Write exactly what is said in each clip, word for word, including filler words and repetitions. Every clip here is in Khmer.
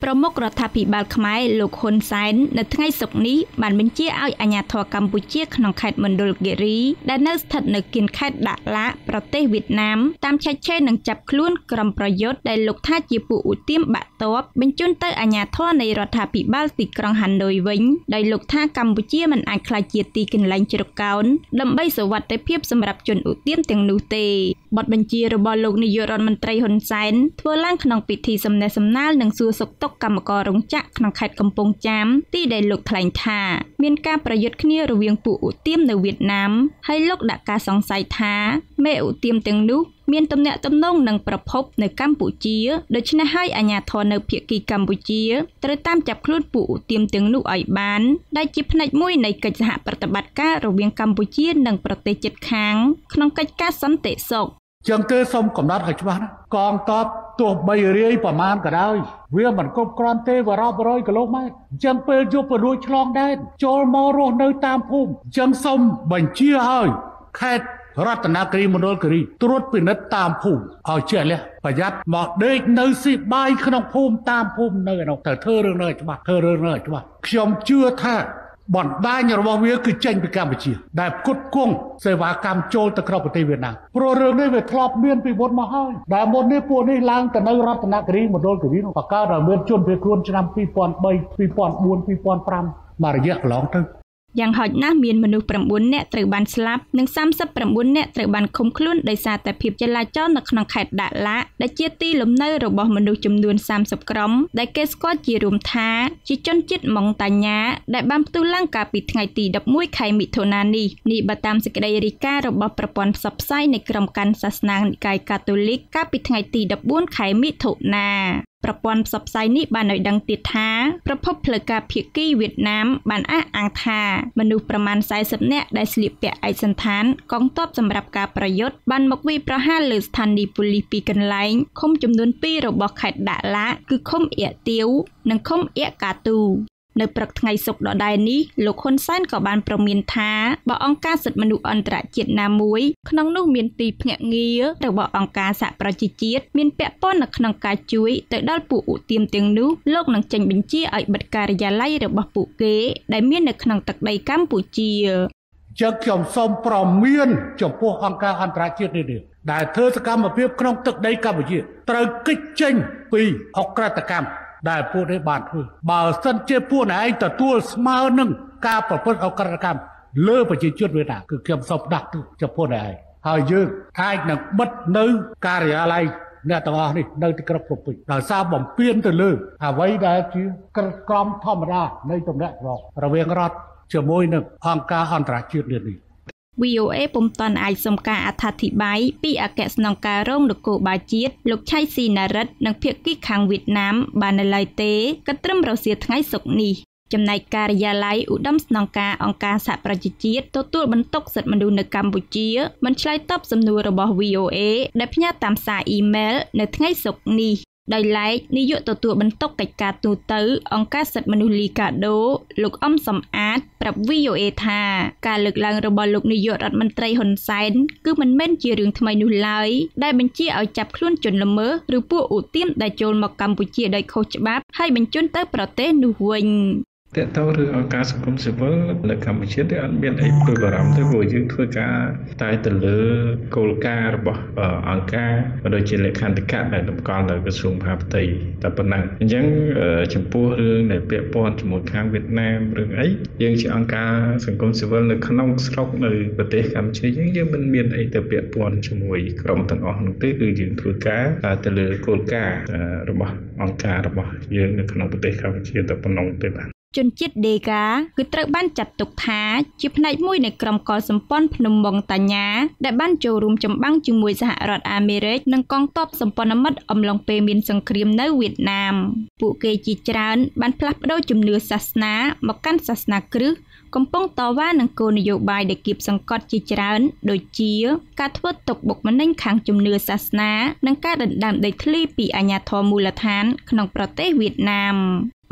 ប្រមុខរដ្ឋាភិបាលខ្មែរលោកហ៊ុនសែននៅថ្ងៃសុក្រនេះបានបញ្ជាឲ្យអាជ្ញាធរកម្ពុជាក្នុងខេត្តមណ្ឌលគិរីដែលនៅស្ថិតនៅគៀនខេត្តដាឡាប្រទេសវៀតណាមតាមឆែកឆេរនឹងចាប់ខ្លួនក្រុមប្រយុទ្ធដែលលោកថាជាពួកឧទាមបាក់ទ័ពបញ្ជូនទៅអាជ្ញាធរនៃរដ្ឋាភិបាលទីក្រុងហាណូយវិញដោយលោកថាកម្ពុជាមិនអាចក្លាយជាទីកន្លែងជ្រកកោនដើម្បីសុវត្ថិភាពសម្រាប់ជនឧទាមទាំងនោះទេបទបញ្ជារបស់លោកនាយករដ្ឋមន្ត្រីហ៊ុនសែនធ្វើឡើងក្នុងពិធីសំណេះសំណាលនិងសួរសុខទុក្ខកម្មកររោងចក្រក្នុងខេត្តកំពង់ចាមទីដែលលោកថ្លែងថាមានការប្រយុទ្ធគ្នារវាងពួកឧទាមនៅវៀតណាមហើយលោកដាក់ការសង្ស័យថាមេឧទាមទាំងនោះមានទំនាក់ទំនងនឹងប្រភពនៅកម្ពុជាដូច្នេះហើយអាជ្ញាធរនៅភាគីកម្ពុជាត្រូវតាមចាប់ខ្លួនពួកឧទាមទាំងនោះឲ្យបានដែលជាផ្នែកមួយនៃកិច្ចសហប្រតិបត្តិការរវាងកម្ពុជានិងប្រទេសជិតខាងក្នុងកិច្ចការសន្តិសុខចឹងទេសូមកំណត់ឲ្យច្បាស់ណាកងទ័ពទោះបីរាយប្រមាណក៏ដោយវាមិនគ្រប់គ្រាន់ទេវារាប់រយគីឡូម៉ែត្រចឹងពេលយប់ព្រោះឆ្លងដែនចូលមករស់នៅតាមភូមិចឹងសូមបញ្ជាឲ្យខេត្តរតនគិរីមណ្ឌលគិរីត្រួតពិនិត្យតាមភូមិឲ្យជាក់លាក់ប្រយ័ត្នមកដេកនៅស៊ីបាយក្នុងភូមិតាមភូមិនៅឯនោះត្រូវធ្វើរឿងនេះឲ្យច្បាស់ធ្វើរឿងនេះឲ្យច្បាស់ខ្ញុំជឿថាបណ្ដាញរបស់វាគឺចេញពីកម្ពុជាដែលផ្គត់ផ្គង់សេវាកម្មចូលទៅក្នុងប្រទេសវៀតណាមព្រោះរឿងនេះវាធ្លាប់មានពីមុនមកហើយដែលមុននេះពួកនេះឡើងទៅនៅរតនគិរីមណ្ឌលគិរីនោះបកកើតឲ្យមានជនភៀសខ្លួនឆ្នាំពីរពាន់បី ពីរពាន់បួន ពីរពាន់ប្រាំមករយៈកន្លងទៅយ៉ាងហោចណាស់មានមនុស្សប្រាំបួននាក់ត្រូវបានស្លាប់និងសាមសិបប្រាំបួននាក់ត្រូវបានឃុំខ្លួនដោយសារតែភាពចលាចលនៅក្នុងខេត្តដាឡាដែលជាទីលំនៅរបស់មនុស្សចំនួនសាមសិបក្រុមដែលគេស្គាល់ជារួមថាជាជនជាតិម៉ុងតាញ៉ាដែលបានផ្ទុះឡើងកាលពីថ្ងៃទីដប់មួយខែមិថុនានេះនេះបើតាមសេចក្តីរាយការណ៍របស់ប្រព័ន្ធផ្សព្វផ្សាយនៃក្រុមកាន់សាសនានិកាយកាតូលិកកាលពីថ្ងៃទីដប់បួនខែមិថុនាប្រព័ន្ធផ្សព្វផ្សាយនេះបានឲ្យដឹងទៀតថាប្រភពផ្លូវការភាគីវៀតណាមបានអះអាងថាមនុស្សប្រមាណសែសិបនាក់ដែលស្លៀកពាក់ឯកសណ្ឋានកងទ័ពសម្រាប់ការប្រយុទ្ធបានមកវាយប្រហារលើស្ថានីយ៍ប៉ូលីសពីរកន្លែងឃុំចំនួនពីររបស់ខេត្តដាឡាគឺឃុំអៀកទាវនិងឃុំអៀកកាទូនៅព្រឹកថ្ងៃសុក្រដដែលនេះលោកហ៊ុនសែនក៏បានប្រមានថាបើអង្គការសិទ្ធិមនុស្សអន្តរជាតិណាមួយក្នុងនោះមានទីភ្នាក់ងាររបស់អង្គការសហប្រជាជាតិមានពាក់ព័ន្ធនៅក្នុងការជួយទៅដល់ពួកឧទាមទាំងនោះលោកនឹងចេញបញ្ជាឲ្យបិទការិយាល័យរបស់ពួកគេដែលមាននៅក្នុងទឹកដីកម្ពុជាចឹងខ្ញុំសូមប្រមានចំពោះអង្គការអន្តរជាតិនេះដែលធ្វើសកម្មភាពក្នុងទឹកដីកម្ពុជាត្រូវគេចចេញពីអក្រិតកម្មដែលពួកនេះបានធ្វើបើសិនជាពួកឯងទទួលស្មើនឹងការប្រព្រឹត្តអក្រិតកម្មលើប្រជាជនវៀតណាមគឺខ្ញុំសូមដាក់ទោសចំពោះឯងហើយយើងអាចនឹងបិទនៅការិយាល័យអ្នកទាំងអស់នេះនៅទីក្រុងភ្នំពេញដោយសារបំពានទៅលើអ្វីដែលជាក្រមធម្មតានៃទំនាក់ទំនងរវាងរដ្ឋជាមួយនឹងអង្គការអន្តរជាតិនេះវី អូ เอ ពុំតាន់អាចសុំការអត្ថាធិប្បាយពីអគ្គស្នងការរងនគរបាលជាតិលោកឆៃស៊ីណារិតនិងភាគីខាងវៀតណាមបាននៅឡើយទេក៏ត្រឹមរសៀលថ្ងៃសុក្រនេះចំណែកការិយាល័យឧត្តមស្នងការអង្គការសហប្រជាជាតិទទួលបន្ទុកសិទ្ធិមនុស្សនៅកម្ពុជាបានឆ្លើយតបសំណួររបស់ វី អូ เอ ដែលផ្ញើតាមសារអ៊ីមែលនៅថ្ងៃសុក្រនេះដោយឡែកនាយកទទួលបន្ទុកកិច្ចការទូតអង្គការសិទ្ធិមនុស្សលីកាដូលោកអំសំអាតប្រាប់ វី អូ เอ ថាការលើកឡើងរបស់លោកនាយករដ្ឋមន្ត្រីហ៊ុនសែនគឺមិនមែនជារឿងថ្មីនោះឡើយដែលបញ្ជាឲ្យចាប់ខ្លួនជនល្មើសឬពួកឧទាមដែលចូលមកកម្ពុជាដោយខុសច្បាប់ហើយបញ្ជូនទៅប្រទេសនោះវិញតើតើរឿងអង្គការសង្គមស៊ីវិលនៅកម្ពុជាទេអត់មានអីព្រួយបារម្ភទេព្រោះយើងធ្វើការតែទៅលើគោលការណ៍របស់អង្គការក៏ដូចជាលក្ខន្តិកៈដែលតម្កល់នៅក្រសួងមហាផ្ទៃតែប៉ុណ្ណឹងអញ្ចឹងចំពោះរឿងដែលពាក់ព័ន្ធជាមួយខាងវៀតណាមរឿងអីយើងជាអង្គការសង្គមស៊ីវិលនៅក្នុងស្រុកនៅប្រទេសកម្ពុជាយើងយើងមិនមានអីទៅពាក់ព័ន្ធជាមួយក្រុមទាំងអស់នោះទេគឺយើងធ្វើការទៅលើគោលការណ៍របស់អង្គការរបស់យើងនៅក្នុងប្រទេសកម្ពុជាតែប៉ុណ្ណឹងទេបាទជនជាតិដេកាគឺត្រូវបានចាត់ទុកថាជាផ្នែកមួយនៃក្រុមកុលសម្ព័ន្ធភ្នំម៉ុងតាញ៉ាដែលបានចូលរួមចម្បាំងជាមួយសហរដ្ឋអាមេរិកនិងកងទ័ពសម្ព័ន្ធមិត្តអំឡុងពេលមានសង្គ្រាមនៅវៀតណាមពួកគេជាច្រើនបានផ្លាស់ប្ដូរជំនឿសាសនាមកកាន់សាសនាគ្រិស្តកំពុងតវ៉ានឹងគោលនយោបាយដែលគៀបសង្កត់ជាច្រើនដូចជាការធ្វើទុកបុកម្នេញខាងជំនឿសាសនានិងការដណ្ដើមដីធ្លីពីអាជ្ញាធរមូលដ្ឋានក្នុងប្រទេសវៀតណាម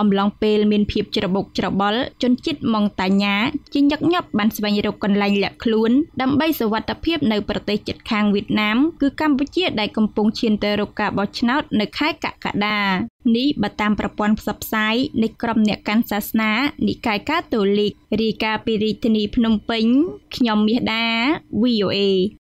អំឡុងពេលមានភាពច្របូកច្របល់ជនជាតិម៉ុងតាញ៉ាជាញឹកញាប់បានស្វែងរកកន្លែងលាក់ខ្លួនដើម្បីសុវត្ថិភាពនៅប្រទេសជិតខាងវៀតណាមគឺកម្ពុជាដែលកំពុងឈានទៅរកការបោះឆ្នោតនៅខែកក្កដានេះបើតាមប្រព័ន្ធផ្សព្វផ្សាយនៃក្រុមអ្នកកាន់សាសនានិកាយកាតូលិករាយការណ៍ពីរាជធានីភ្នំពេញខ្ញុំមាសដា វី អូ เอ